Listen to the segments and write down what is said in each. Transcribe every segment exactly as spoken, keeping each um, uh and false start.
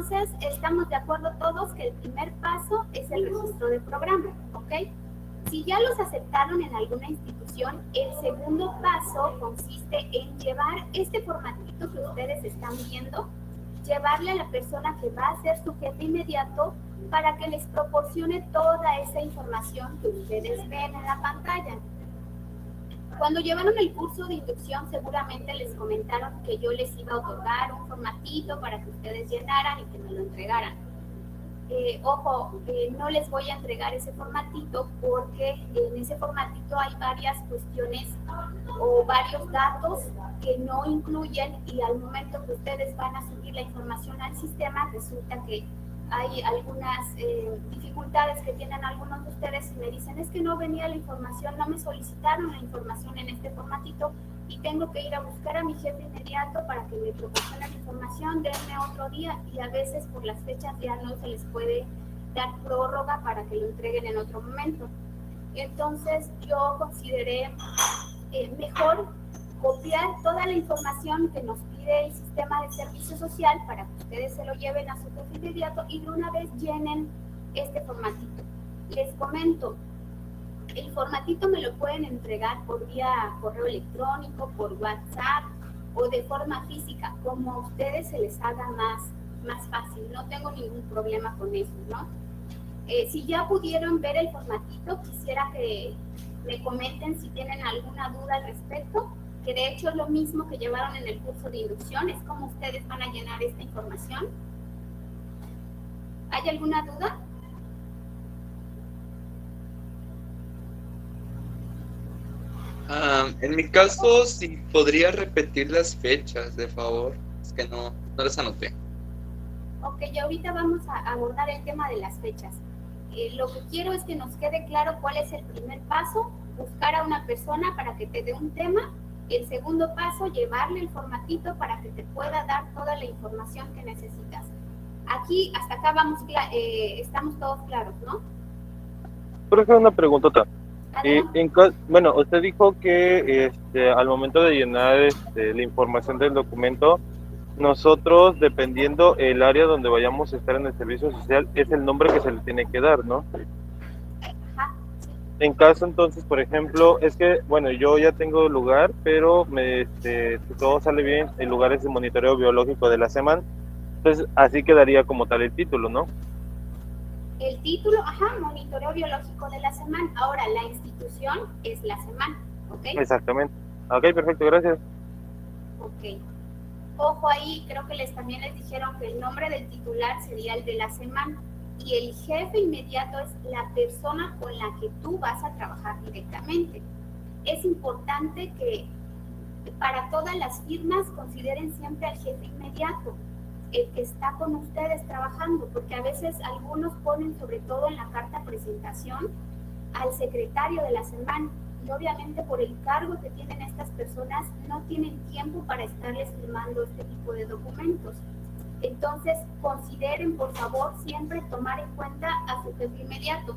entonces estamos de acuerdo todos que el primer paso es el registro de programa, ¿ok? Si ya los aceptaron en alguna institución, el segundo paso consiste en llevar este formatito que ustedes están viendo, llevarle a la persona que va a ser su jefe inmediato para que les proporcione toda esa información que ustedes ven en la pantalla. Cuando llevaron el curso de inducción, seguramente les comentaron que yo les iba a otorgar un formatito para que ustedes llenaran y que me lo entregaran. Eh, ojo, eh, no les voy a entregar ese formatito porque en ese formatito hay varias cuestiones o varios datos que no incluyen, y al momento que ustedes van a subir la información al sistema, resulta que hay algunas eh, dificultades que tienen algunos de ustedes y me dicen, es que no venía la información, no me solicitaron la información en este formatito y tengo que ir a buscar a mi jefe inmediato para que me proporcione la información, denme otro día, y a veces por las fechas ya no se les puede dar prórroga para que lo entreguen en otro momento. Entonces yo consideré eh, mejor copiar toda la información que nos pide el sistema de servicio social para que ustedes se lo lleven a su jefe inmediato y de una vez llenen este formatito. Les comento, el formatito me lo pueden entregar por vía correo electrónico, por WhatsApp o de forma física, como a ustedes se les haga más, más fácil. No tengo ningún problema con eso, ¿no? Eh, si ya pudieron ver el formatito, quisiera que me comenten si tienen alguna duda al respecto, que de hecho es lo mismo que llevaron en el curso de inducción, es como ustedes van a llenar esta información. ¿Hay alguna duda? Uh, en mi caso, si podría repetir las fechas, de favor. Es que no, no las anoté. Ok, ya ahorita vamos a abordar el tema de las fechas. Eh, lo que quiero es que nos quede claro cuál es el primer paso, buscar a una persona para que te dé un tema. El segundo paso, llevarle el formatito para que te pueda dar toda la información que necesitas. Aquí, hasta acá vamos, eh, estamos todos claros, ¿no? Por ejemplo, una preguntota. Eh, en, bueno, usted dijo que este, al momento de llenar este, la información del documento, nosotros, dependiendo el área donde vayamos a estar en el servicio social, es el nombre que se le tiene que dar, ¿no? Ajá. En caso, entonces, por ejemplo, es que, bueno, yo ya tengo lugar, pero me, este, si todo sale bien, el lugar es el monitoreo biológico de la semana, entonces así quedaría como tal el título, ¿no? El título, ajá, monitoreo biológico de la semana. Ahora, la institución es la semana, ¿ok? Exactamente. Ok, perfecto, gracias. Ok. Ojo ahí, creo que les también les dijeron que el nombre del titular sería el de la semana y el jefe inmediato es la persona con la que tú vas a trabajar directamente. Es importante que para todas las firmas consideren siempre al jefe inmediato, el que está con ustedes trabajando, porque a veces algunos ponen, sobre todo en la carta presentación, al secretario de la semana, y obviamente por el cargo que tienen estas personas no tienen tiempo para estarles firmando este tipo de documentos. Entonces consideren, por favor, siempre tomar en cuenta a su jefe inmediato.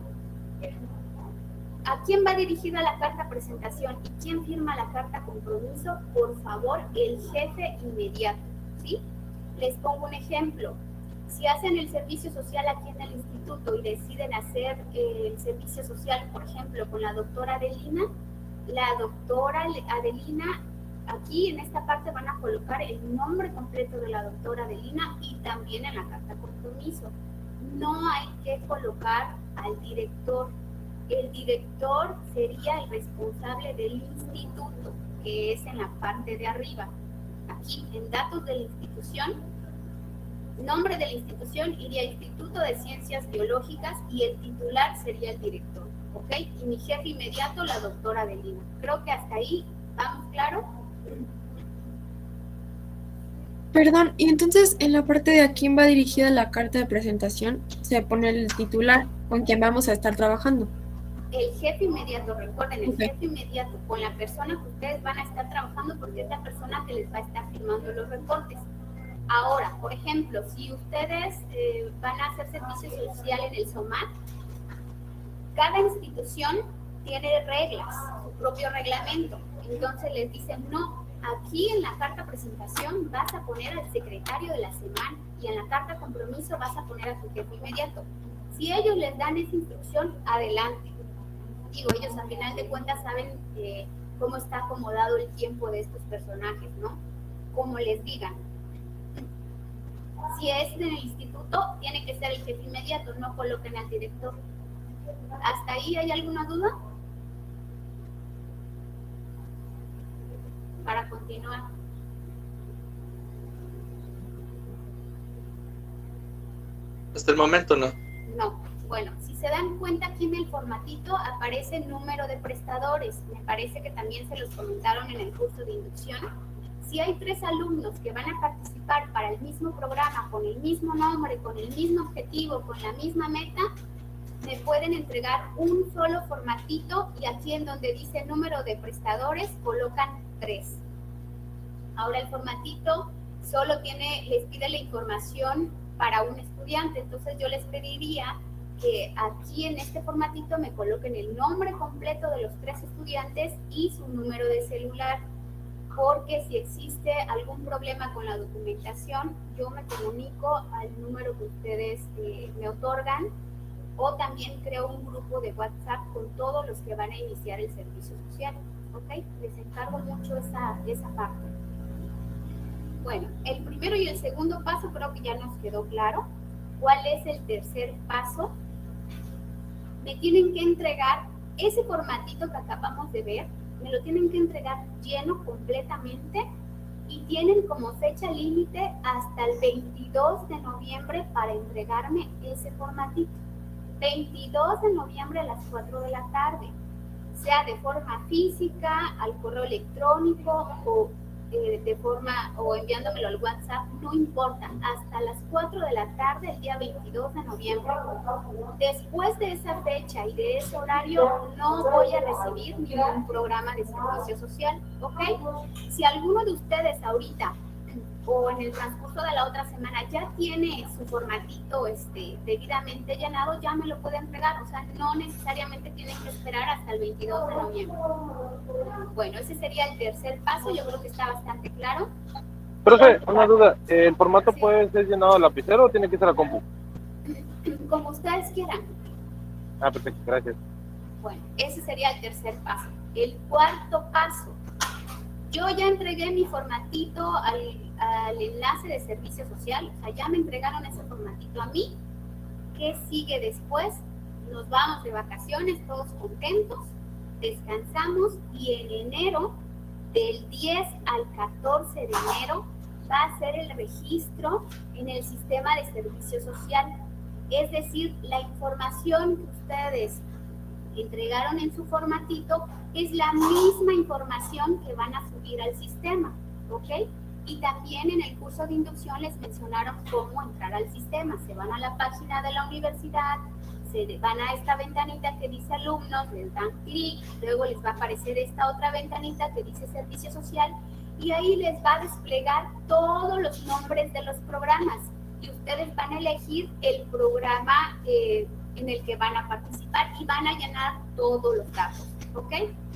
¿A quién va dirigida la carta presentación y quién firma la carta compromiso? Por favor, el jefe inmediato, ¿sí? Les pongo un ejemplo. Si hacen el servicio social aquí en el instituto y deciden hacer eh, el servicio social, por ejemplo, con la doctora Adelina, la doctora Adelina, aquí en esta parte van a colocar el nombre completo de la doctora Adelina y también en la carta compromiso. No hay que colocar al director. El director sería el responsable del instituto, que es en la parte de arriba. Aquí, en datos de la institución, nombre de la institución iría Instituto de Ciencias Biológicas y el titular sería el director, ¿ok? Y mi jefe inmediato, la doctora Adelina. Creo que hasta ahí vamos claro. Perdón, y entonces en la parte de a quién va dirigida la carta de presentación, se pone el titular con quien vamos a estar trabajando. El jefe inmediato, recuerden, el Okay. jefe inmediato con la persona que ustedes van a estar trabajando porque es la persona que les va a estar firmando los reportes. Ahora, por ejemplo, si ustedes eh, van a hacer servicio social en el SOMAT, cada institución tiene reglas, su propio reglamento. Entonces les dicen, no, aquí en la carta presentación vas a poner al secretario de la semana y en la carta compromiso vas a poner a tu jefe inmediato. Si ellos les dan esa instrucción, adelante. Digo, ellos al final de cuentas saben eh, cómo está acomodado el tiempo de estos personajes, ¿no? Como les digan. Si es en el instituto, tiene que ser el jefe inmediato, no coloquen al director. ¿Hasta ahí hay alguna duda? Para continuar. Hasta el momento no. No. Bueno, si se dan cuenta aquí en el formatito aparece el número de prestadores. Me parece que también se los comentaron en el curso de inducción. Si hay tres alumnos que van a participar para el mismo programa, con el mismo nombre, con el mismo objetivo, con la misma meta, me pueden entregar un solo formatito y aquí en donde dice número de prestadores colocan tres. Ahora el formatito solo tiene, les pide la información para un estudiante, entonces yo les pediría que aquí en este formatito me coloquen el nombre completo de los tres estudiantes y su número de celular, porque si existe algún problema con la documentación, yo me comunico al número que ustedes eh, me otorgan, o también creo un grupo de WhatsApp con todos los que van a iniciar el servicio social, ¿ok? Les encargo mucho esa, esa parte. Bueno, el primero y el segundo paso creo que ya nos quedó claro. ¿Cuál es el tercer paso? Me tienen que entregar ese formatito que acabamos de ver, me lo tienen que entregar lleno completamente y tienen como fecha límite hasta el veintidós de noviembre para entregarme ese formatito. veintidós de noviembre a las cuatro de la tarde, sea de forma física, al correo electrónico o eh, de forma o enviándomelo al WhatsApp, no importa, hasta las cuatro de la tarde el día veintidós de noviembre. Después de esa fecha y de ese horario no voy a recibir ningún programa de servicio social, ¿ok? Si alguno de ustedes ahorita o en el transcurso de la otra semana ya tiene su formatito este, debidamente llenado, ya me lo puede entregar, o sea, no necesariamente tienen que esperar hasta el veintidós de noviembre. Bueno, ese sería el tercer paso, yo creo que está bastante claro. Profe, una duda, ¿el formato sí. puede ser llenado a lapicero o tiene que ser a compu? Como ustedes quieran. Ah, perfecto, gracias. Bueno, ese sería el tercer paso. El cuarto paso, yo ya entregué mi formatito al, al enlace de servicio social, o sea, ya me entregaron ese formatito a mí. ¿Qué sigue después? Nos vamos de vacaciones, todos contentos, descansamos y en enero, del diez al catorce de enero, va a ser el registro en el sistema de servicio social. Es decir, la información que ustedes entregaron en su formatito es la misma información que van a subir al sistema, ¿ok? Y también en el curso de inducción les mencionaron cómo entrar al sistema. Se van a la página de la universidad, se van a esta ventanita que dice alumnos, les dan clic, luego les va a aparecer esta otra ventanita que dice servicio social y ahí les va a desplegar todos los nombres de los programas y ustedes van a elegir el programa eh, en el que van a participar y van a llenar todos los datos, ¿ok?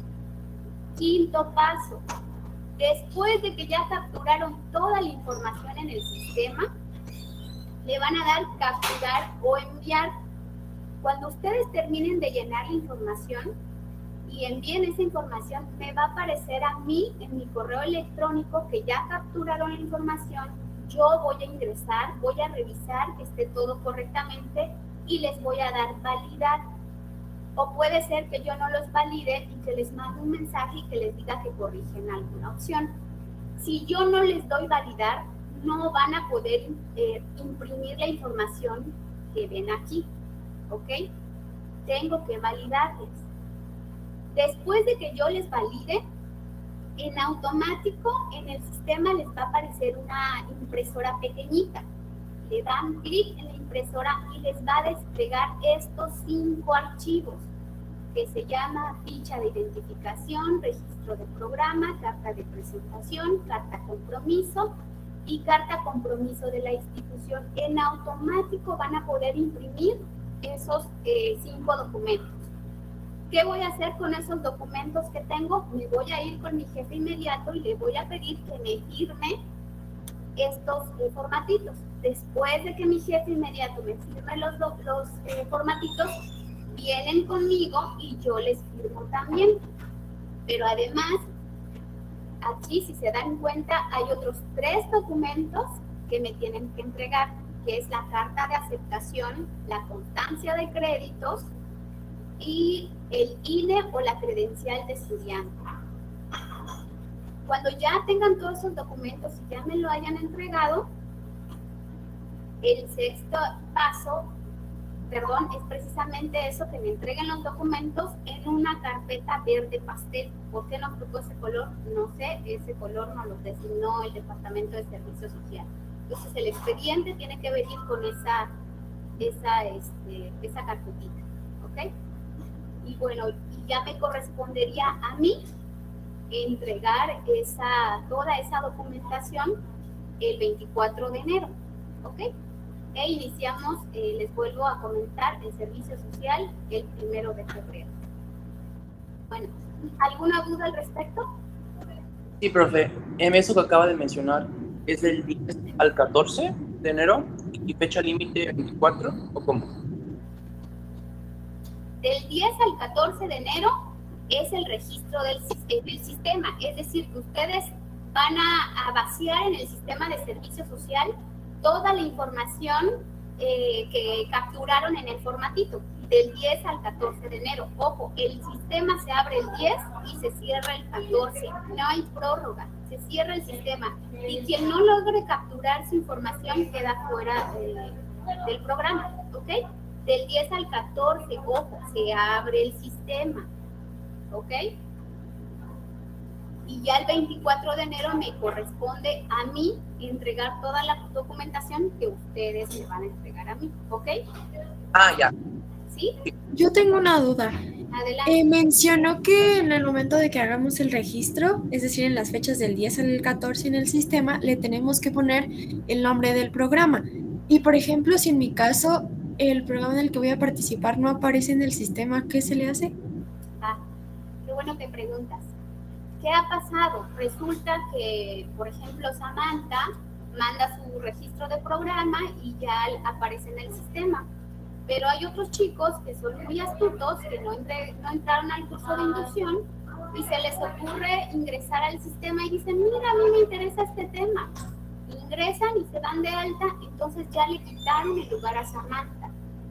Quinto paso, después de que ya capturaron toda la información en el sistema, le van a dar capturar o enviar. Cuando ustedes terminen de llenar la información y envíen esa información, me va a aparecer a mí en mi correo electrónico que ya capturaron la información, yo voy a ingresar, voy a revisar que esté todo correctamente y les voy a dar validar. O puede ser que yo no los valide y que les mande un mensaje y que les diga que corrigen alguna opción. Si yo no les doy validar, no van a poder eh, imprimir la información que ven aquí, ¿ok? Tengo que validarles. Después de que yo les valide, en automático en el sistema les va a aparecer una impresora pequeñita. Le dan clic en la impresora y les va a desplegar estos cinco archivos que se llama ficha de identificación, registro de programa, carta de presentación, carta compromiso y carta compromiso de la institución. En automático van a poder imprimir esos eh, cinco documentos. ¿Qué voy a hacer con esos documentos que tengo? Me voy a ir con mi jefe inmediato y le voy a pedir que me firme estos eh, formatitos. después de que mi jefe inmediato me firme los, los eh, formatitos, vienen conmigo y yo les firmo también. Pero además, aquí si se dan cuenta, hay otros tres documentos que me tienen que entregar, que es la carta de aceptación, la constancia de créditos y el I N E o la credencial de estudiante. Cuando ya tengan todos esos documentos y ya me lo hayan entregado, el sexto paso, perdón, es precisamente eso, que me entreguen los documentos en una carpeta verde pastel. ¿Por qué nos tocó ese color? No sé, ese color nos lo designó el Departamento de Servicio Social. Entonces el expediente tiene que venir con esa, esa, este, esa carpetita, ¿ok? Y bueno, y ya me correspondería a mí entregar esa, toda esa documentación el veinticuatro de enero, ¿ok? E iniciamos, eh, les vuelvo a comentar, el servicio social el primero de febrero. Bueno, ¿alguna duda al respecto? Sí, profe, en eso que acaba de mencionar, ¿es del diez al catorce de enero y fecha límite veinticuatro o cómo? Del diez al catorce de enero es el registro del, del sistema, es decir, que ustedes van a, a vaciar en el sistema de servicio social toda la información eh, que capturaron en el formatito, del diez al catorce de enero. Ojo, el sistema se abre el diez y se cierra el catorce, no hay prórroga, se cierra el sistema. Y quien no logre capturar su información queda fuera de, del programa, ¿ok? Del diez al catorce, ojo, se abre el sistema, ¿ok? Y ya el veinticuatro de enero me corresponde a mí entregar toda la documentación que ustedes me van a entregar a mí, ¿ok? Ah, ya. ¿Sí? Yo tengo una duda. Adelante. Eh, mencionó que en el momento de que hagamos el registro, es decir, en las fechas del diez al catorce en el sistema, le tenemos que poner el nombre del programa. Y, por ejemplo, si en mi caso el programa en el que voy a participar no aparece en el sistema, ¿qué se le hace? Ah, qué bueno que preguntas. ¿Qué ha pasado? Resulta que, por ejemplo, Samantha manda su registro de programa y ya aparece en el sistema. Pero hay otros chicos que son muy astutos, que no, entre, no entraron al curso de inducción y se les ocurre ingresar al sistema y dicen, mira, a mí me interesa este tema. Ingresan y se dan de alta, entonces ya le quitaron el lugar a Samantha.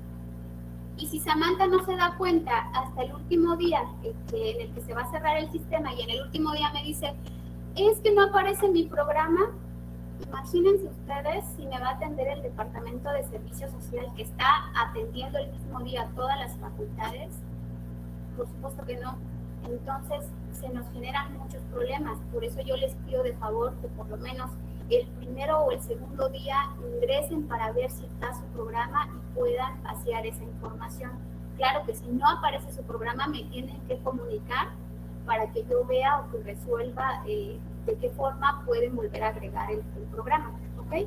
Y si Samantha no se da cuenta hasta el último día que, que, en el que se va a cerrar el sistema y en el último día me dice, es que no aparece en mi programa, imagínense ustedes si me va a atender el Departamento de Servicio Social que está atendiendo el mismo día todas las facultades. Por supuesto que no. Entonces se nos generan muchos problemas. Por eso yo les pido de favor que por lo menos el primero o el segundo día ingresen para ver si está su programa y puedan vaciar esa información. Claro que si no aparece su programa me tienen que comunicar para que yo vea o que resuelva eh, de qué forma pueden volver a agregar el, el programa, ¿ok?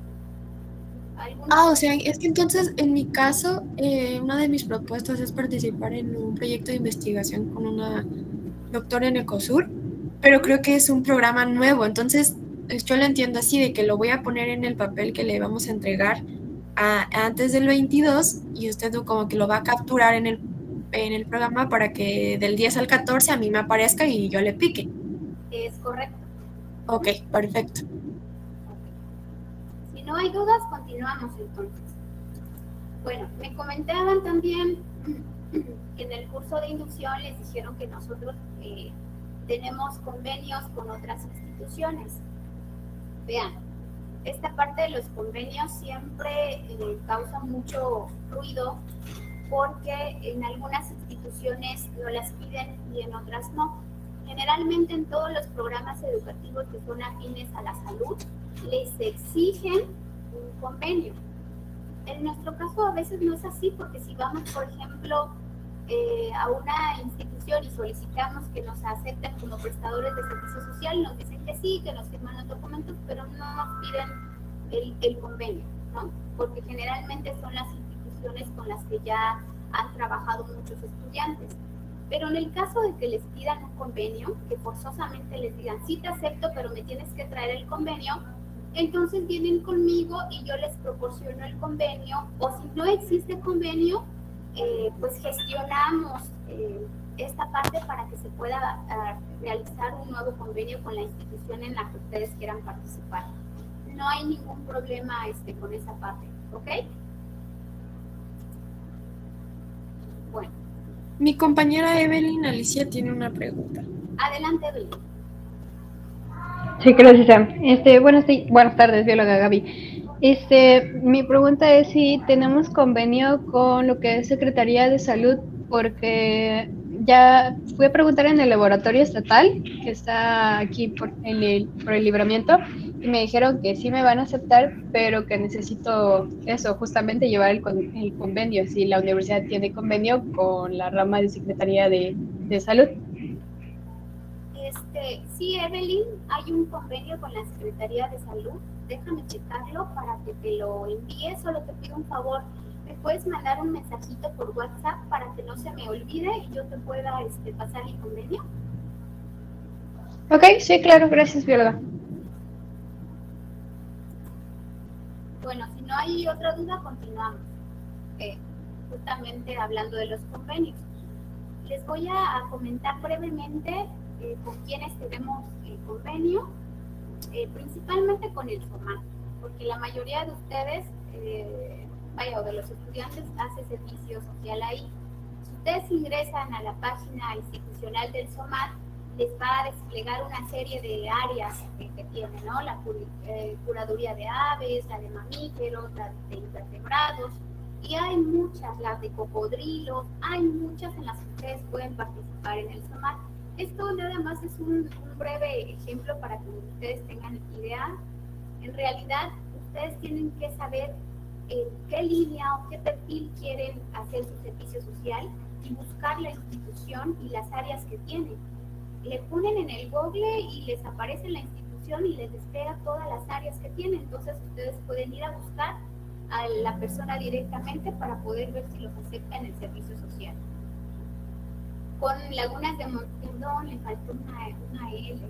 Ah, o sea, es que entonces en mi caso, eh, una de mis propuestas es participar en un proyecto de investigación con una doctora en Ecosur, pero creo que es un programa nuevo, entonces yo lo entiendo así, de que lo voy a poner en el papel que le vamos a entregar a, antes del veintidós y usted como que lo va a capturar en el, en el programa para que del diez al catorce a mí me aparezca y yo le pique. Es correcto. Ok, perfecto. Si no hay dudas, continuamos entonces. Bueno, me comentaban también que en el curso de inducción les dijeron que nosotros eh, tenemos convenios con otras instituciones. Vean, esta parte de los convenios siempre eh, causa mucho ruido porque en algunas instituciones no las piden y en otras no. Generalmente en todos los programas educativos que son afines a la salud les exigen un convenio. En nuestro caso a veces no es así porque si vamos, por ejemplo, eh, a una institución y solicitamos que nos acepten como prestadores de servicio social, nos dicen que sí, que nos firman los documentos, pero no nos piden el, el convenio, ¿no? Porque generalmente son las instituciones con las que ya han trabajado muchos estudiantes. Pero en el caso de que les pidan un convenio, que forzosamente les digan, sí te acepto, pero me tienes que traer el convenio, entonces vienen conmigo y yo les proporciono el convenio, o si no existe convenio, eh, pues gestionamos eh, esta parte para que se pueda uh, realizar un nuevo convenio con la institución en la que ustedes quieran participar. No hay ningún problema este, con esa parte, ¿ok? Bueno. Mi compañera Evelyn Alicia tiene una pregunta. Adelante, Evelyn. Sí, gracias, Sam. Este, buenas, buenas tardes, bióloga Gaby. Este, mi pregunta es si tenemos convenio con lo que es Secretaría de Salud, porque ya fui a preguntar en el laboratorio estatal, que está aquí por el, por el Libramiento, y me dijeron que sí me van a aceptar, pero que necesito eso, justamente llevar el, el convenio, si la universidad tiene convenio con la rama de Secretaría de, de Salud. Este, sí, Evelyn, hay un convenio con la Secretaría de Salud. Déjame checarlo para que te lo envíe. Solo te pido un favor. ¿Me puedes mandar un mensajito por WhatsApp para que no se me olvide y yo te pueda este, pasar el convenio? Ok, sí, claro. Gracias, bióloga. Bueno, si no hay otra duda, continuamos. Eh, justamente hablando de los convenios. Les voy a, a comentar brevemente Eh, con quienes tenemos el convenio, eh, principalmente con el SOMAT, porque la mayoría de ustedes, eh, vaya, o de los estudiantes, hace servicio social ahí. Si ustedes ingresan a la página institucional del SOMAT, les va a desplegar una serie de áreas que, que tiene, ¿no? La cur, eh, curaduría de aves, la de mamíferos, la de invertebrados, y hay muchas, las de cocodrilos, hay muchas en las que ustedes pueden participar en el SOMAT. Esto nada más es un, un breve ejemplo para que ustedes tengan idea. En realidad, ustedes tienen que saber en qué línea o qué perfil quieren hacer su servicio social y buscar la institución y las áreas que tienen. Le ponen en el Google y les aparece la institución y les despega todas las áreas que tienen. Entonces, ustedes pueden ir a buscar a la persona directamente para poder ver si los acepta en el servicio social. Con Lagunas de Montebello, le faltó una, una L.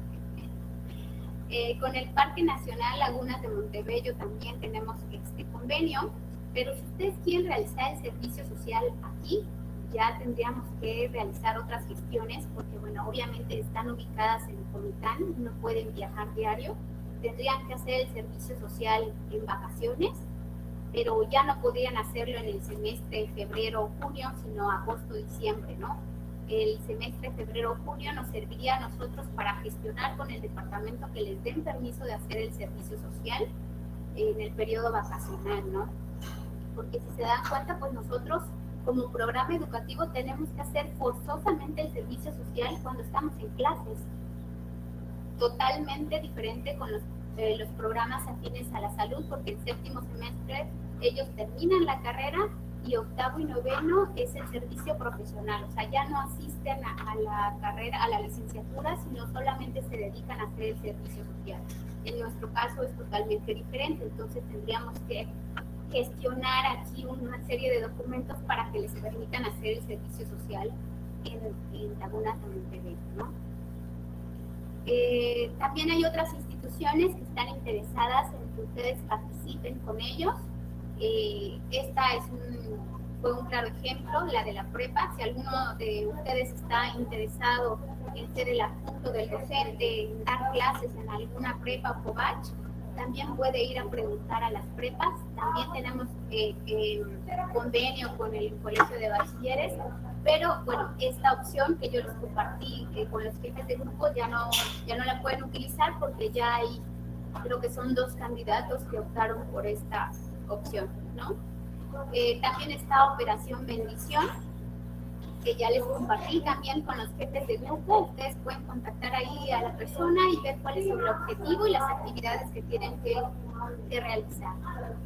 Eh, con el Parque Nacional Lagunas de Montebello también tenemos este convenio, pero si ustedes quieren realizar el servicio social aquí, ya tendríamos que realizar otras gestiones, porque bueno, obviamente están ubicadas en Comitán, no pueden viajar diario, tendrían que hacer el servicio social en vacaciones, pero ya no podrían hacerlo en el semestre febrero o junio, sino agosto, diciembre, ¿no? El semestre febrero-junio nos serviría a nosotros para gestionar con el departamento que les den permiso de hacer el servicio social en el periodo vacacional, ¿no? Porque si se dan cuenta, pues nosotros como programa educativo tenemos que hacer forzosamente el servicio social cuando estamos en clases. Totalmente diferente con los, eh, los programas afines a la salud, porque el séptimo semestre ellos terminan la carrera y octavo y noveno es el servicio profesional, o sea, ya no asisten a, a la carrera, a la licenciatura, sino solamente se dedican a hacer el servicio social. En nuestro caso es totalmente diferente, entonces tendríamos que gestionar aquí una serie de documentos para que les permitan hacer el servicio social en, en Lagunas de Montebello, ¿no? Eh, también hay otras instituciones que están interesadas en que ustedes participen con ellos. Eh, esta es un, fue un claro ejemplo, la de la prepa. Si alguno de ustedes está interesado en ser el adjunto del docente, en dar clases en alguna prepa o cobach, también puede ir a preguntar a las prepas. También tenemos eh, eh, convenio con el Colegio de Bachilleres, pero bueno, esta opción que yo les compartí eh, con los jefes de grupo ya no, ya no la pueden utilizar porque ya hay, creo que son dos candidatos que optaron por esta opción, ¿no? Eh, también está Operación Bendición, que ya les compartí también con los jefes de grupo. Ustedes pueden contactar ahí a la persona y ver cuál es el objetivo y las actividades que tienen que, que realizar.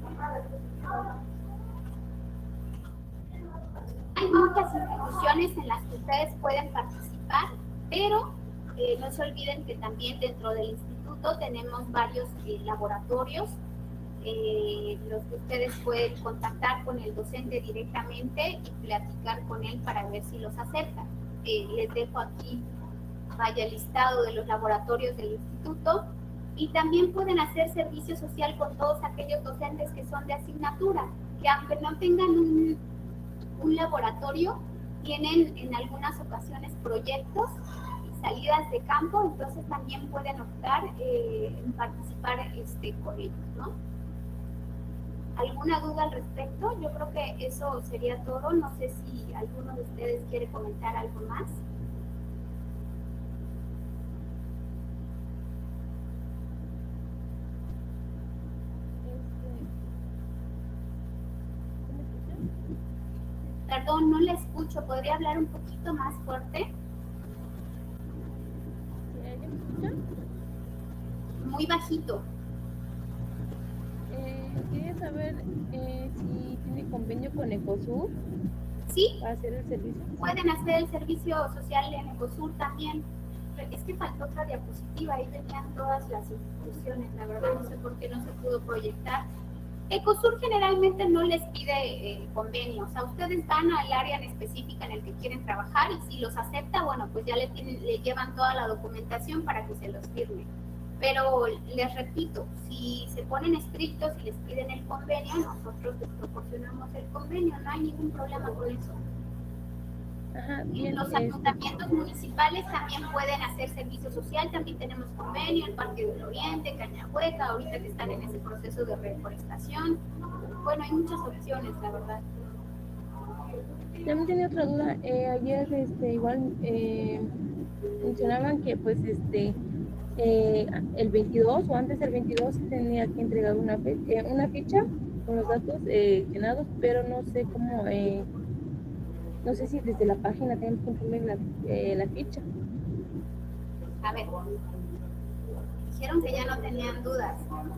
Hay muchas instituciones en las que ustedes pueden participar, pero eh, no se olviden que también dentro del instituto tenemos varios eh, laboratorios, eh, los que ustedes pueden contactar con el docente directamente y platicar con él para ver si los aceptan. Eh, les dejo aquí, vaya, el listado de los laboratorios del instituto. Y también pueden hacer servicio social con todos aquellos docentes que son de asignatura, que aunque no tengan un, un laboratorio, tienen en algunas ocasiones proyectos y salidas de campo, entonces también pueden optar eh, en participar este, con ellos, ¿no? ¿Alguna duda al respecto? Yo creo que eso sería todo. No sé si alguno de ustedes quiere comentar algo más. Perdón, no le escucho. ¿Podría hablar un poquito más fuerte? Muy bajito. Eh, quería saber eh, si tiene convenio con Ecosur. Sí. Para hacer el servicio. Pueden hacer el servicio social en Ecosur también. Es que faltó otra diapositiva. Ahí tenían todas las instituciones. La verdad no sé por qué no se pudo proyectar. Ecosur generalmente no les pide eh, convenios, o sea, ustedes van al área en específica en el que quieren trabajar y si los acepta, bueno, pues ya le, tienen, le llevan toda la documentación para que se los firme. Pero les repito, si se ponen estrictos y les piden el convenio, nosotros les proporcionamos el convenio, no hay ningún problema con eso. Ajá, bien, los este... ayuntamientos municipales también pueden hacer servicio social, también tenemos convenio, el Parque del Oriente, Cañahueca, ahorita que están en ese proceso de reforestación. Bueno, hay muchas opciones, la verdad. También tenía otra duda. Eh, ayer, este, igual eh, mencionaban que, pues, este, eh, el veintidós o antes del veintidós se tenía que entregar una, fe eh, una ficha con los datos eh, llenados, pero no sé cómo. Eh, No sé si desde la página tenemos que imprimir la, eh, la ficha. A ver, dijeron que ya no tenían dudas.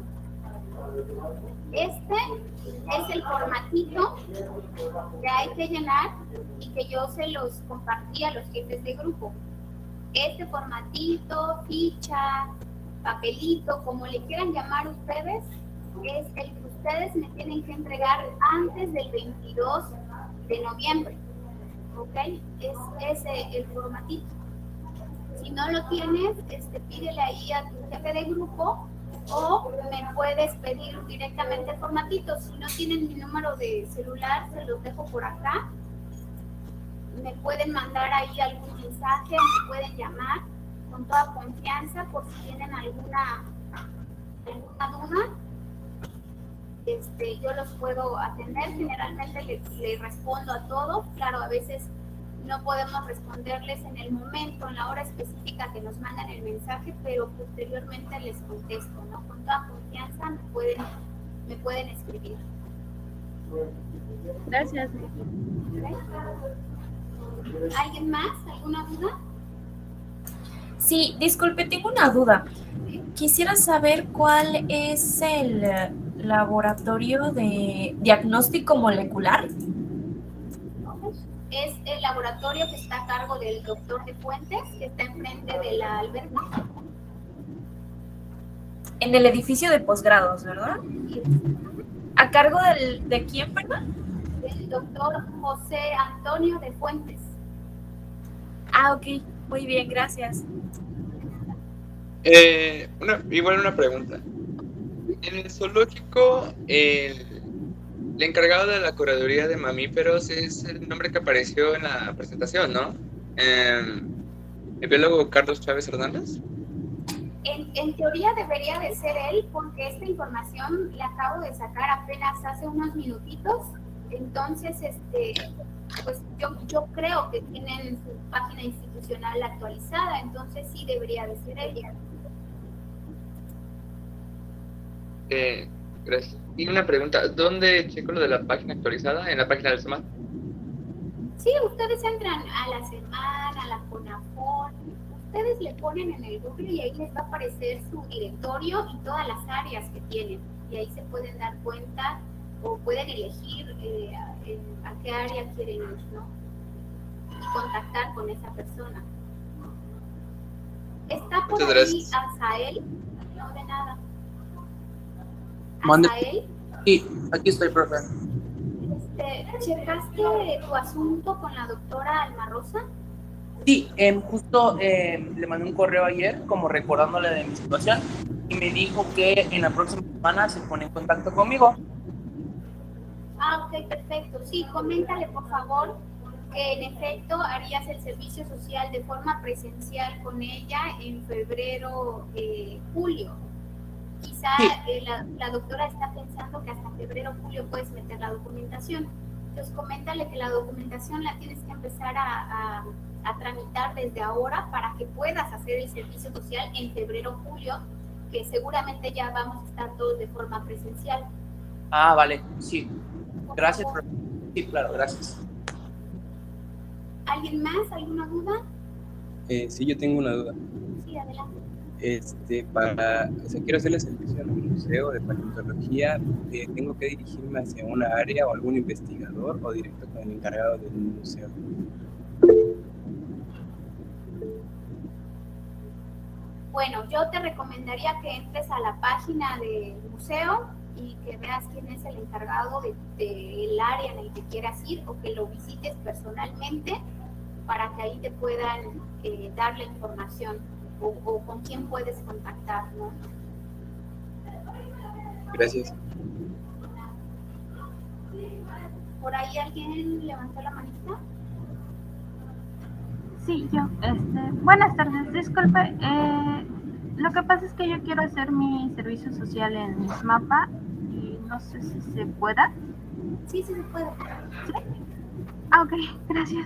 Este es el formatito que hay que llenar y que yo se los compartí a los jefes de grupo. Este formatito, ficha, papelito, como le quieran llamar ustedes, es el que ustedes me tienen que entregar antes del veintidós de noviembre. ¿Ok? Es ese el formatito. Si no lo tienes, este, pídele ahí a tu jefe de grupo o me puedes pedir directamente el formatito. Si no tienen mi número de celular, se los dejo por acá. Me pueden mandar ahí algún mensaje, me pueden llamar con toda confianza por si tienen alguna, alguna duda. Este, yo los puedo atender, generalmente les, les respondo a todos, claro, a veces no podemos responderles en el momento, en la hora específica que nos mandan el mensaje, pero posteriormente les contesto, ¿no? Con toda confianza me pueden, me pueden escribir. Gracias. ¿Okay? ¿Alguien más? ¿Alguna duda? Sí, disculpe, tengo una duda. Quisiera saber cuál es el laboratorio de diagnóstico molecular. Es el laboratorio que está a cargo del doctor de Fuentes, que está enfrente de la alberca. En el edificio de posgrados, ¿verdad? Sí. ¿A cargo del, de quién, verdad? Del doctor José Antonio de Fuentes. Ah, ok. Muy bien, gracias. Eh, una, igual una pregunta. En el zoológico, el, el encargado de la curaduría de mamíferos es el nombre que apareció en la presentación, ¿no? Eh, ¿El biólogo Carlos Chávez Hernández? En, en teoría debería de ser él, porque esta información la acabo de sacar apenas hace unos minutitos. Entonces, este, pues yo, yo creo que tienen su página institucional actualizada, entonces sí debería de ser ella. Eh, gracias. Y una pregunta, ¿dónde checo lo de la página actualizada? ¿En la página del SEMAN? Sí, ustedes entran a la semana, a la CONAFON, ustedes le ponen en el Google y ahí les va a aparecer su directorio y todas las áreas que tienen. Y ahí se pueden dar cuenta o pueden elegir eh, a, a qué área quieren ir, ¿no? Y contactar con esa persona. ¿Está por Muchas ahí gracias. Azael? No, de nada. Mande. Azael, Sí, aquí estoy, profe. este, ¿checaste tu asunto con la doctora Alma Rosa? Sí, eh, justo eh, le mandé un correo ayer como recordándole de mi situación y me dijo que en la próxima semana se pone en contacto conmigo. Ah, ok, perfecto. Sí, coméntale por favor que en efecto harías el servicio social de forma presencial con ella en febrero, eh, julio. Quizá Sí. eh, la, la doctora está pensando que hasta febrero, julio puedes meter la documentación. Entonces coméntale que la documentación la tienes que empezar a, a, a tramitar desde ahora para que puedas hacer el servicio social en febrero, julio, que seguramente ya vamos a estar todos de forma presencial. Ah, vale, sí. Por Gracias. favor. Sí, claro, gracias. ¿Alguien más? ¿Alguna duda? Eh, sí, yo tengo una duda. Sí, adelante. Este, para, o sea, quiero hacer el servicio en un museo de paleontología. Eh, ¿Tengo que dirigirme hacia una área o algún investigador o directo con el encargado del museo? Bueno, yo te recomendaría que entres a la página del museo y que veas quién es el encargado del de, de área en el que quieras ir o que lo visites personalmente para que ahí te puedan eh, dar la información o, o con quién puedes contactar, ¿no? Gracias. ¿Por ahí alguien levantó la manita? Sí, yo. Este, buenas tardes, disculpe. Eh, lo que pasa es que yo quiero hacer mi servicio social en MAPA y no sé si se pueda. Sí, sí se puede. ¿Sí? Ah, ok, gracias.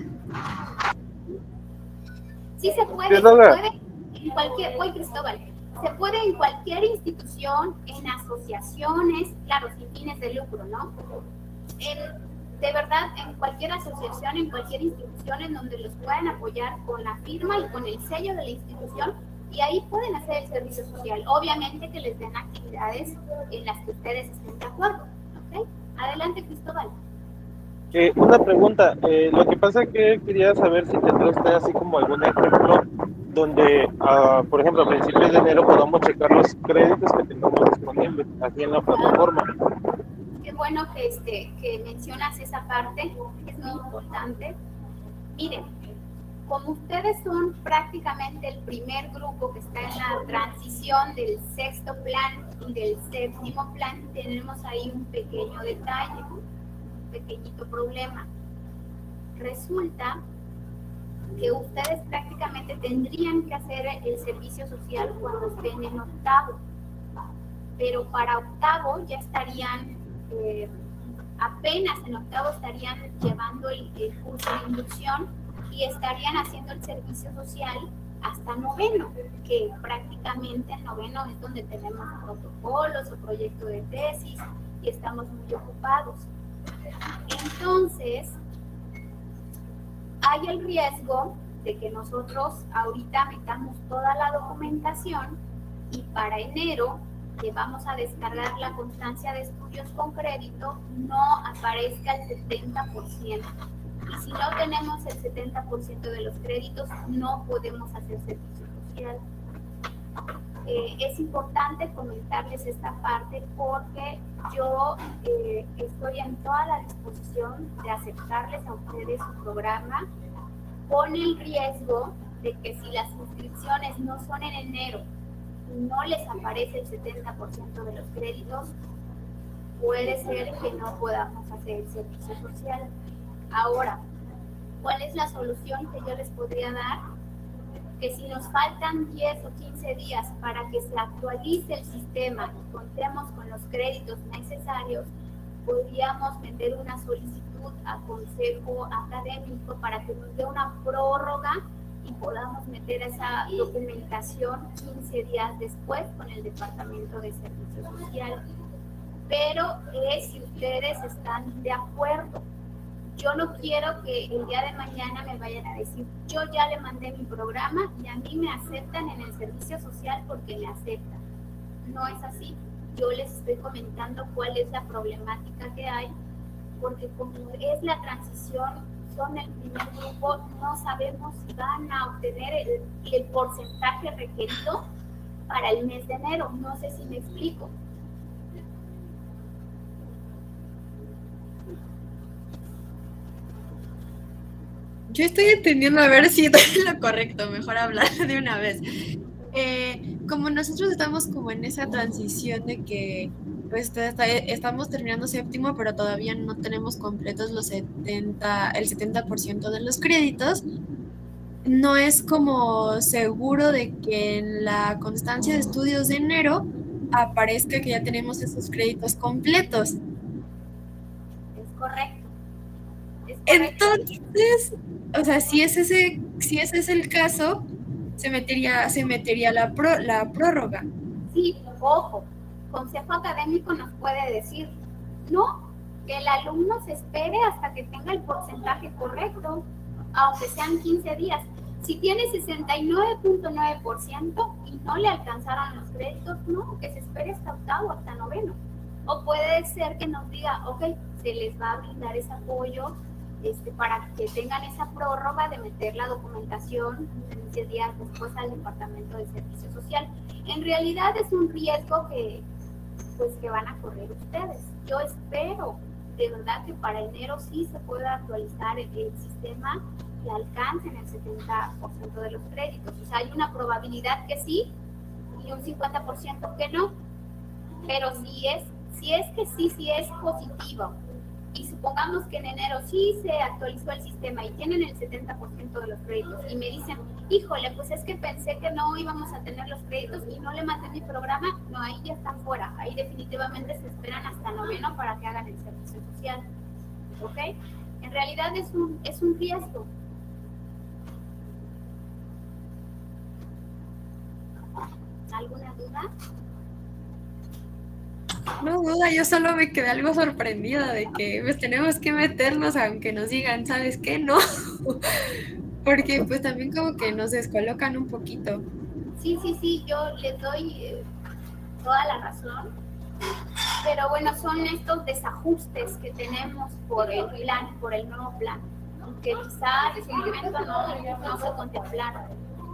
Sí se puede, se puede en cualquier, hoy Cristóbal, se puede en cualquier institución, en asociaciones, claro, sin fines de lucro, ¿no? En, de verdad, en cualquier asociación, en cualquier institución en donde los puedan apoyar con la firma y con el sello de la institución, y ahí pueden hacer el servicio social. Obviamente que les den actividades en las que ustedes estén de acuerdo, ¿ok? Adelante, Cristóbal. Eh, una pregunta, eh, lo que pasa es que quería saber si tendrá usted así como algún ejemplo donde, uh, por ejemplo, a principios de enero podamos checar los créditos que tengamos disponibles aquí en la plataforma. Qué bueno que, este, que mencionas esa parte, es muy importante. Miren, como ustedes son prácticamente el primer grupo que está en la transición del sexto plan y del séptimo plan, tenemos ahí un pequeño detalle, pequeñito problema. Resulta que ustedes prácticamente tendrían que hacer el servicio social cuando estén en octavo, pero para octavo ya estarían, eh, apenas en octavo estarían llevando el, el curso de inducción y estarían haciendo el servicio social hasta noveno, que prácticamente en noveno es donde tenemos protocolos o proyecto de tesis y estamos muy ocupados. Entonces, hay el riesgo de que nosotros ahorita metamos toda la documentación y para enero, que vamos a descargar la constancia de estudios con crédito, no aparezca el setenta por ciento. Y si no tenemos el setenta por ciento de los créditos, no podemos hacer servicio social. Eh, es importante comentarles esta parte porque yo eh, estoy en toda la disposición de aceptarles a ustedes su programa con el riesgo de que si las inscripciones no son en enero y no les aparece el setenta por ciento de los créditos, puede ser que no podamos hacer el servicio social. Ahora, ¿cuál es la solución que yo les podría dar? Que si nos faltan diez o quince días para que se actualice el sistema y contemos con los créditos necesarios, podríamos meter una solicitud a consejo académico para que nos dé una prórroga y podamos meter esa documentación quince días después con el Departamento de Servicio Social. Pero es si ustedes están de acuerdo. Yo no quiero que el día de mañana me vayan a decir, yo ya le mandé mi programa y a mí me aceptan en el servicio social porque me aceptan. No es así. Yo les estoy comentando cuál es la problemática que hay, porque como es la transición, son el primer grupo, no sabemos si van a obtener el, el porcentaje requerido para el mes de enero. No sé si me explico. Yo estoy entendiendo, a ver si estoy en lo correcto, mejor hablar de una vez. Eh, como nosotros estamos como en esa transición de que pues está- está- estamos terminando séptimo, pero todavía no tenemos completos los setenta, el setenta por ciento de los créditos, no es como seguro de que en la constancia de estudios de enero aparezca que ya tenemos esos créditos completos. Es correcto. Es correcto. Entonces, o sea, si ese, ese, si ese es el caso, se metería, se metería la, pro, la prórroga. Sí, ojo, Consejo Académico nos puede decir, no, que el alumno se espere hasta que tenga el porcentaje correcto, aunque sean quince días. Si tiene sesenta y nueve punto nueve por ciento y no le alcanzaron los créditos, no, que se espere hasta octavo, hasta noveno. O puede ser que nos diga, ok, se les va a brindar ese apoyo este, para que tengan esa prórroga de meter la documentación quince días después al Departamento de Servicio Social. En realidad es un riesgo que, pues, que van a correr ustedes. Yo espero de verdad que para enero sí se pueda actualizar el, el sistema que alcancen el setenta por ciento de los créditos. O sea, hay una probabilidad que sí y un cincuenta por ciento que no. Pero si es, si es que sí, sí es positivo, y supongamos que en enero sí se actualizó el sistema y tienen el setenta por ciento de los créditos y me dicen, híjole, pues es que pensé que no íbamos a tener los créditos y no le mandé mi programa, no, ahí ya están fuera. Ahí definitivamente se esperan hasta noveno para que hagan el servicio social. ¿Ok? En realidad es un, es un riesgo. ¿Alguna duda? No duda, yo solo me quedé algo sorprendida de que pues tenemos que meternos aunque nos digan, ¿sabes qué? No. Porque pues también como que nos descolocan un poquito. Sí, sí, sí, yo les doy eh, toda la razón. Pero bueno, son estos desajustes que tenemos por el plan, por el nuevo plan, aunque quizá en ese momento no, no se contemplaron.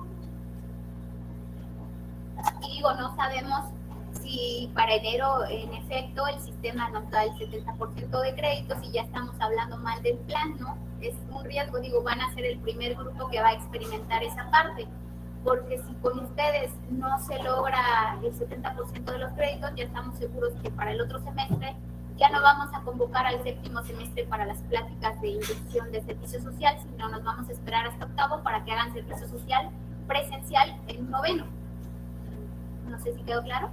Y digo, no sabemos si para enero en efecto el sistema nos da el setenta por ciento de créditos y ya estamos hablando mal del plan, ¿no? Es un riesgo, digo, van a ser el primer grupo que va a experimentar esa parte, porque si con ustedes no se logra el setenta por ciento de los créditos, ya estamos seguros que para el otro semestre ya no vamos a convocar al séptimo semestre para las pláticas de inducción de servicio social, sino nos vamos a esperar hasta octavo para que hagan servicio social presencial en noveno. No sé si quedó claro.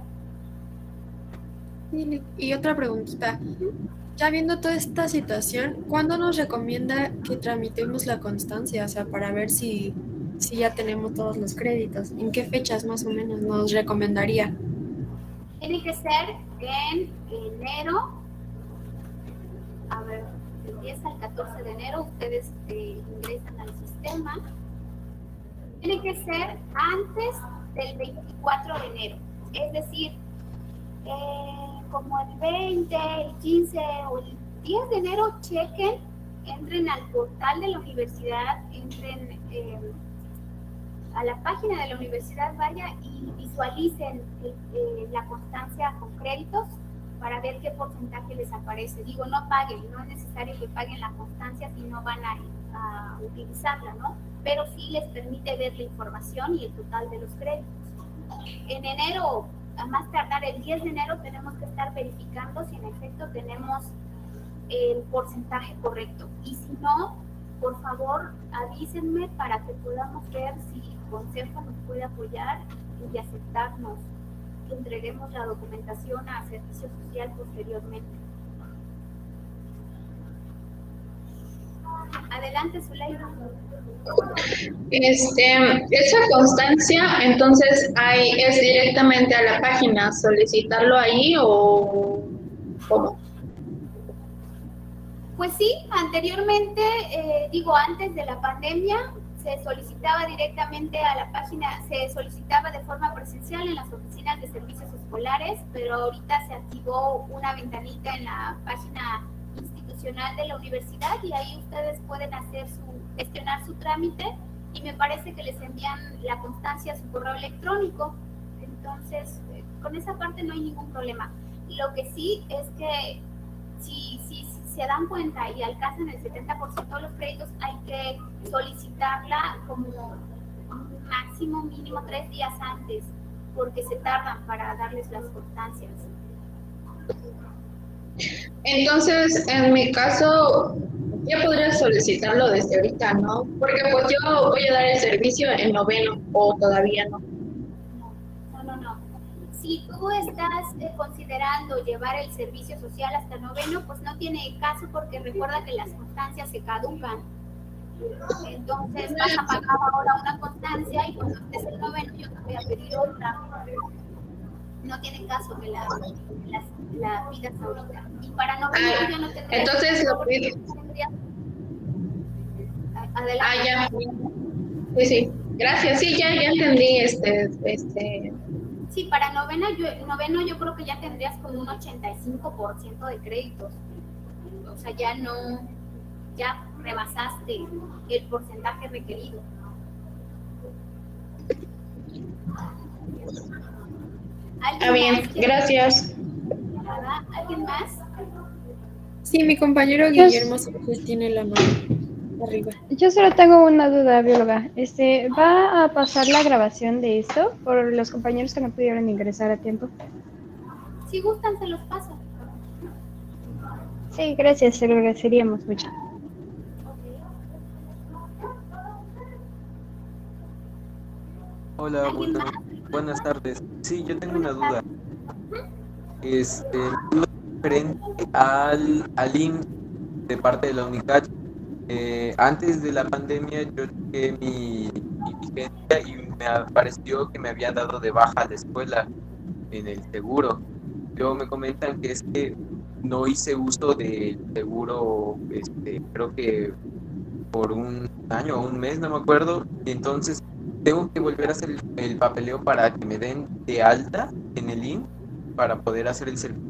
Y, y otra preguntita, ya viendo toda esta situación, ¿cuándo nos recomienda que tramitemos la constancia? O sea, para ver si, si ya tenemos todos los créditos. ¿En qué fechas más o menos nos recomendaría? Tiene que ser en enero, a ver, del diez al catorce de enero, ustedes eh, ingresan al sistema. Tiene que ser antes del veinticuatro de enero, es decir, eh, como el veinte, el quince o el diez de enero, chequen, entren al portal de la universidad, entren eh, a la página de la universidad, vaya y visualicen eh, la constancia con créditos para ver qué porcentaje les aparece. Digo, no paguen, no es necesario que paguen la constancia si no van a, a utilizarla, ¿no? Pero sí les permite ver la información y el total de los créditos. En enero, a más tardar el diez de enero, tenemos que estar verificando si en efecto tenemos el porcentaje correcto. Y si no, por favor, avísenme para que podamos ver si el consejo nos puede apoyar y aceptarnos que entreguemos la documentación a servicio social posteriormente. Adelante, Zuleika. Este, esa constancia, entonces, hay, ¿es directamente a la página solicitarlo ahí o cómo? Pues sí, anteriormente, eh, digo, antes de la pandemia, se solicitaba directamente a la página, se solicitaba de forma presencial en las oficinas de servicios escolares, pero ahorita se activó una ventanita en la página institucional de la universidad y ahí ustedes pueden hacer su, gestionar su trámite y me parece que les envían la constancia a su correo electrónico. Entonces, eh, con esa parte no hay ningún problema. Lo que sí es que si, si, si se dan cuenta y alcanzan el setenta por ciento de los créditos, hay que solicitarla como máximo mínimo tres días antes, porque se tardan para darles las constancias. Entonces, en mi caso, ya podría solicitarlo desde ahorita, ¿no? Porque pues yo voy a dar el servicio en noveno o todavía no. No, no, no. Si tú estás eh, considerando llevar el servicio social hasta noveno, pues no tiene caso porque recuerda que las constancias se caducan. Entonces vas a pagar ahora una constancia y cuando estés el noveno yo te voy a pedir otra. No tiene caso que la, la, la pidas ahorita. Y para noveno ah, yo no tendría. Entonces lo pido. Adelante. Ah, ya. Sí, sí. Gracias. Sí, ya, ya entendí este, este. Sí, para novena yo, noveno yo creo que ya tendrías como un ochenta y cinco por ciento de créditos. O sea, ya no, ya rebasaste el porcentaje requerido. Está bien, gracias. Nada, ¿alguien más? Sí, mi compañero Guillermo Sánchez tiene la mano arriba. Yo solo tengo una duda, bióloga. Este, ¿va a pasar la grabación de esto por los compañeros que no pudieron ingresar a tiempo? Si gustan, se los paso. Sí, gracias, se lo agradeceríamos mucho. Hola, buena, buenas tardes. Sí, yo tengo una duda. Este, referente al, al I M S S de parte de la UNICACH. Eh, antes de la pandemia yo chequé mi, mi vigencia y me apareció que me había dado de baja la escuela en el seguro. Luego me comentan que es que no hice uso del seguro, este, creo que por un año o un mes, no me acuerdo, y entonces tengo que volver a hacer el, el papeleo para que me den de alta en el I M S S para poder hacer el servicio.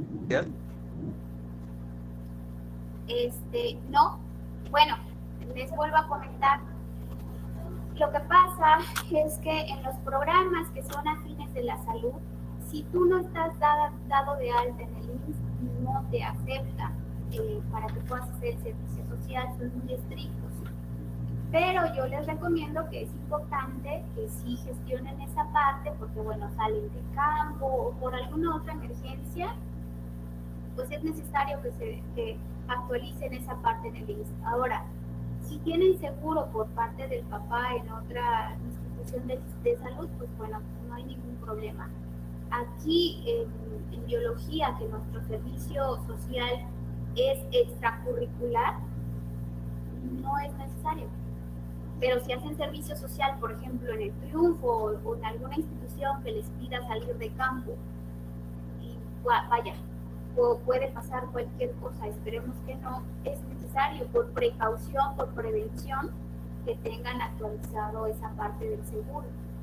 Este, no, bueno, les vuelvo a comentar. Lo que pasa es que en los programas que son afines de la salud, si tú no estás dada, dado de alta en el I M S S, no te acepta eh, para que puedas hacer el servicio social, son muy estrictos. Pero yo les recomiendo que es importante que sí gestionen esa parte, porque bueno, salen de campo o por alguna otra emergencia, pues es necesario que se que actualicen esa parte en el I M S S. Ahora, si tienen seguro por parte del papá en otra institución de, de salud, pues bueno, no hay ningún problema. Aquí en, en biología, que nuestro servicio social es extracurricular, no es necesario. Pero si hacen servicio social, por ejemplo, en el Triunfo o, o en alguna institución que les pida salir de campo, y vaya, o puede pasar cualquier cosa, esperemos que no, es necesario por precaución, por prevención, que tengan actualizado esa parte del seguro.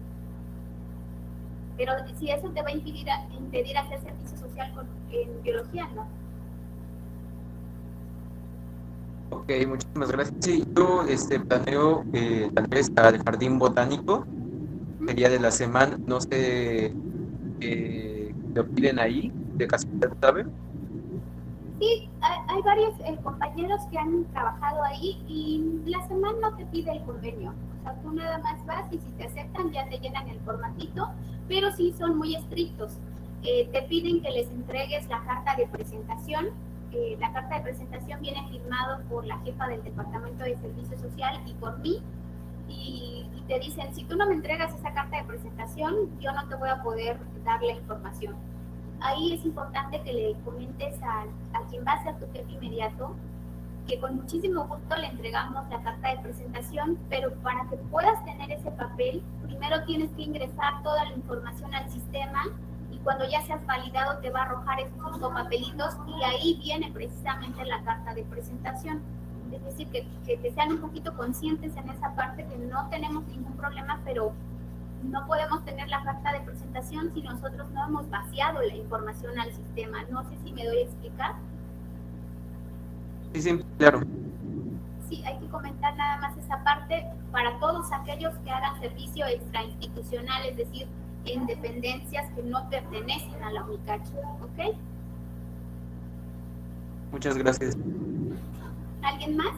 Pero si eso te va a impedir, a, impedir hacer servicio social con, en biología, no. Ok, muchísimas gracias. Sí, yo este, planeo eh, tal vez al jardín botánico, sería de la semana, no sé, eh, ¿lo piden ahí? ¿De casualidad sabe? Sí, hay, hay varios eh, compañeros que han trabajado ahí y la semana no te pide el convenio. O sea, tú nada más vas y si te aceptan ya te llenan el formatito, pero sí son muy estrictos. Eh, te piden que les entregues la carta de presentación. Eh, la carta de presentación viene firmado por la jefa del Departamento de Servicio Social y por mí. Y, y te dicen, si tú no me entregas esa carta de presentación, yo no te voy a poder dar la información. Ahí es importante que le comentes a, a quien va a ser tu jefe inmediato que con muchísimo gusto le entregamos la carta de presentación, pero para que puedas tener ese papel, primero tienes que ingresar toda la información al sistema y cuando ya seas validado te va a arrojar esos cinco papelitos y ahí viene precisamente la carta de presentación. Es decir, que, que te sean un poquito conscientes en esa parte, que no tenemos ningún problema, pero no podemos tener la carta de presentación si nosotros no hemos vaciado la información al sistema. No sé si me doy a explicar. Sí, sí, claro. Sí, hay que comentar nada más esa parte para todos aquellos que hagan servicio extrainstitucional, es decir, en dependencias que no pertenecen a la UNICACH, ¿ok? Muchas gracias. ¿Alguien más?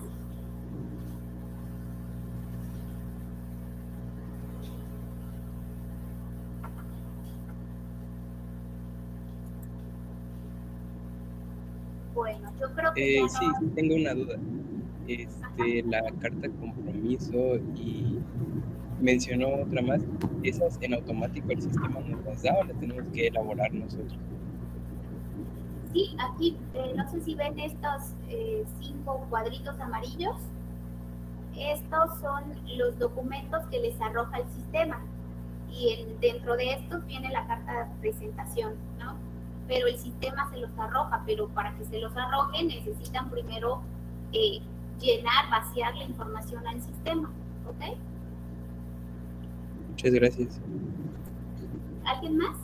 Yo creo que Eh, ya sí, no. sí, tengo una duda. Este, la carta de compromiso y mencionó otra más. ¿Esas en automático el sistema nos las da o las tenemos que elaborar nosotros? Sí, aquí, eh, no sé si ven estos eh, cinco cuadritos amarillos. Estos son los documentos que les arroja el sistema. Y en- dentro de estos viene la carta de presentación, ¿no? Pero el sistema se los arroja, pero para que se los arroje necesitan primero eh, llenar, vaciar la información al sistema, ¿ok? Muchas gracias. ¿Alguien más?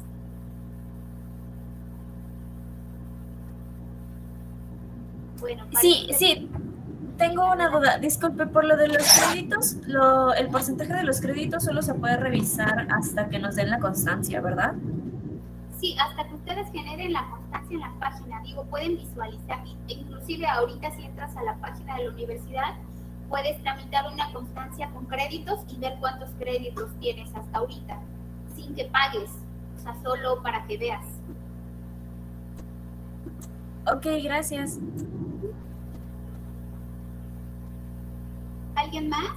Bueno, Sí, parece- sí, tengo una duda. Disculpe, por lo de los créditos, lo, el porcentaje de los créditos solo se puede revisar hasta que nos den la constancia, ¿verdad? Sí, hasta que ustedes generen la constancia en la página, digo, pueden visualizar, e inclusive ahorita si entras a la página de la universidad, puedes tramitar una constancia con créditos y ver cuántos créditos tienes hasta ahorita, sin que pagues, o sea, solo para que veas. Ok, gracias. ¿Alguien más?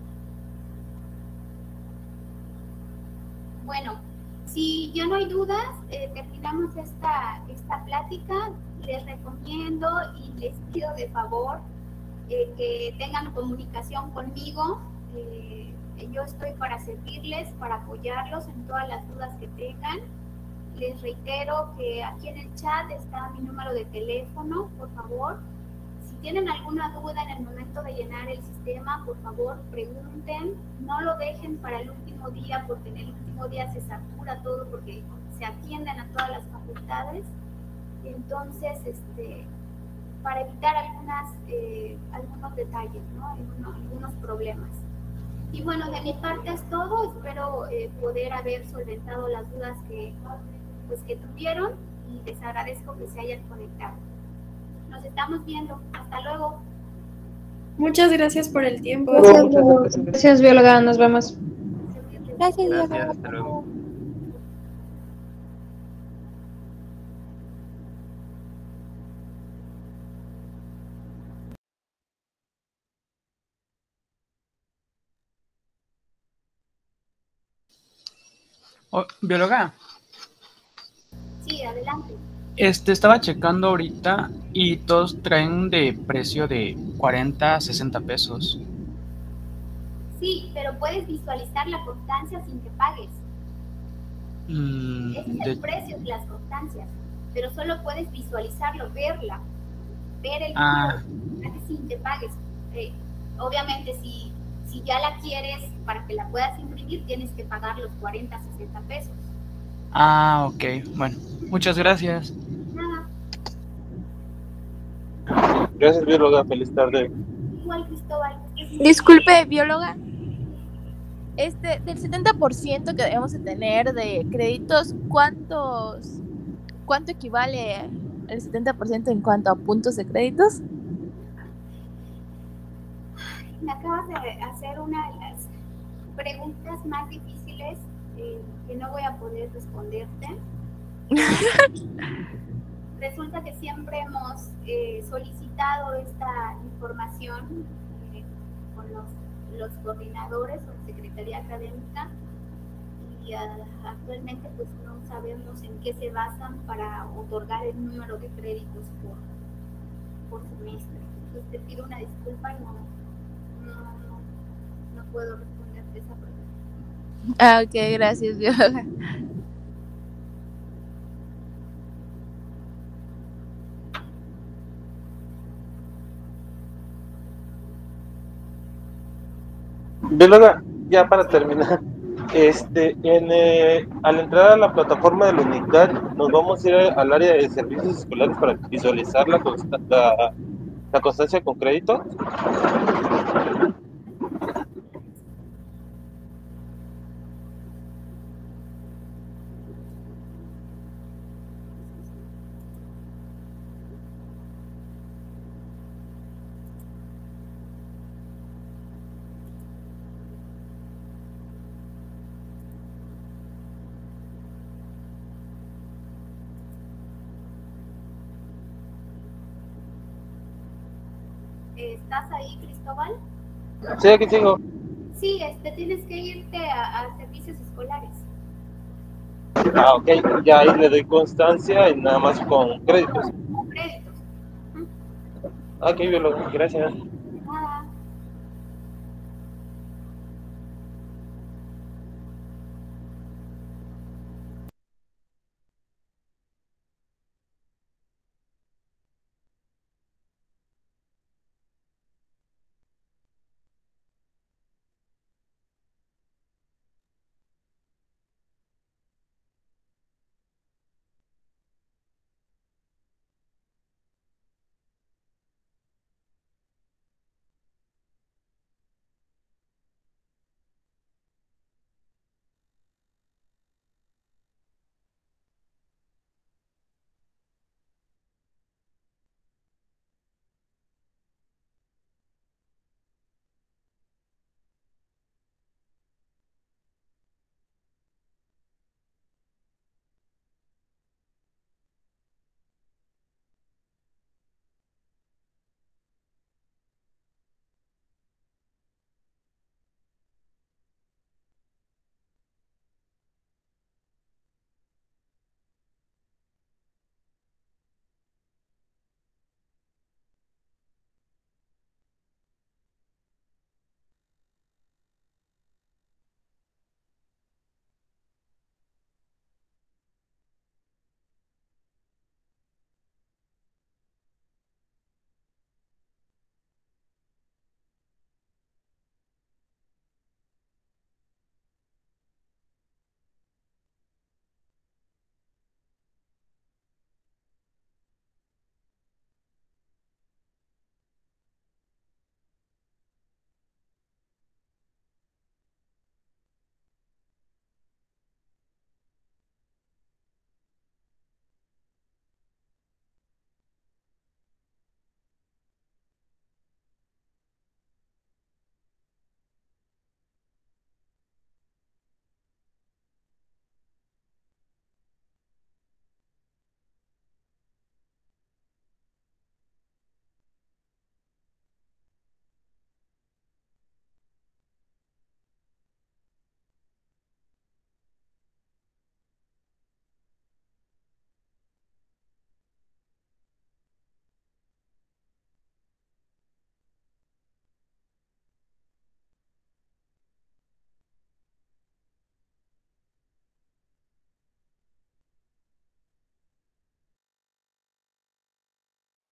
Bueno, si ya no hay dudas, eh, terminamos esta, esta plática. Les recomiendo y les pido de favor eh, que tengan comunicación conmigo. Eh, yo estoy para servirles, para apoyarlos en todas las dudas que tengan. Les reitero que aquí en el chat está mi número de teléfono, por favor. Si tienen alguna duda en el momento de llenar el sistema, por favor pregunten, no lo dejen para el último día porque en el último día se satura todo porque se atienden a todas las facultades. Entonces, este, para evitar algunas, eh, algunos detalles, ¿no? algunos, algunos problemas. Y bueno, de mi parte es todo, espero eh, poder haber solventado las dudas que, pues, que tuvieron y les agradezco que se hayan conectado. Nos estamos viendo. Hasta luego. Muchas gracias por el tiempo. Gracias, gracias. Gracias, bióloga. Nos vemos. Gracias, Diego. Gracias, hasta luego. Oh, bióloga, Sí, adelante. este estaba checando ahorita y todos traen de precio de cuarenta a sesenta pesos. Sí, pero puedes visualizar la constancia sin que pagues. Mm, Ese es de- el precio de las constancias, pero solo puedes visualizarlo, verla, ver el Ah. número sin que pagues. Eh, obviamente, si, si ya la quieres para que la puedas imprimir, tienes que pagar los cuarenta, sesenta pesos. Ah, ok. Bueno, muchas gracias. Nada, Gracias, bióloga. Feliz tarde. igual Cristóbal. Disculpe, bióloga. Este, del setenta por ciento que debemos de tener de créditos, ¿cuántos, cuánto equivale el setenta por ciento en cuanto a puntos de créditos? Me acabas de hacer una de las preguntas más difíciles eh, que no voy a poder responderte. Resulta que siempre hemos eh, solicitado esta información eh, con los, los coordinadores o secretaría académica y uh, actualmente pues no sabemos en qué se basan para otorgar el número de créditos por, por semestre. Entonces te pido una disculpa y no, no, no, no puedo responderte esa pregunta. Ah, ok, gracias, bióloga. Bióloga, ya para terminar, este, en, eh, al entrar a la plataforma de la UNICAD, nos vamos a ir al área de servicios escolares para visualizar la, consta- la, la constancia con crédito. Este, ¿estás ahí, Cristóbal? Sí, aquí sigo. Sí, este, tienes que irte a, a servicios escolares. Ah, ok, ya ahí le doy constancia y nada más con créditos. Con créditos. Ah, ok, biólogo, gracias.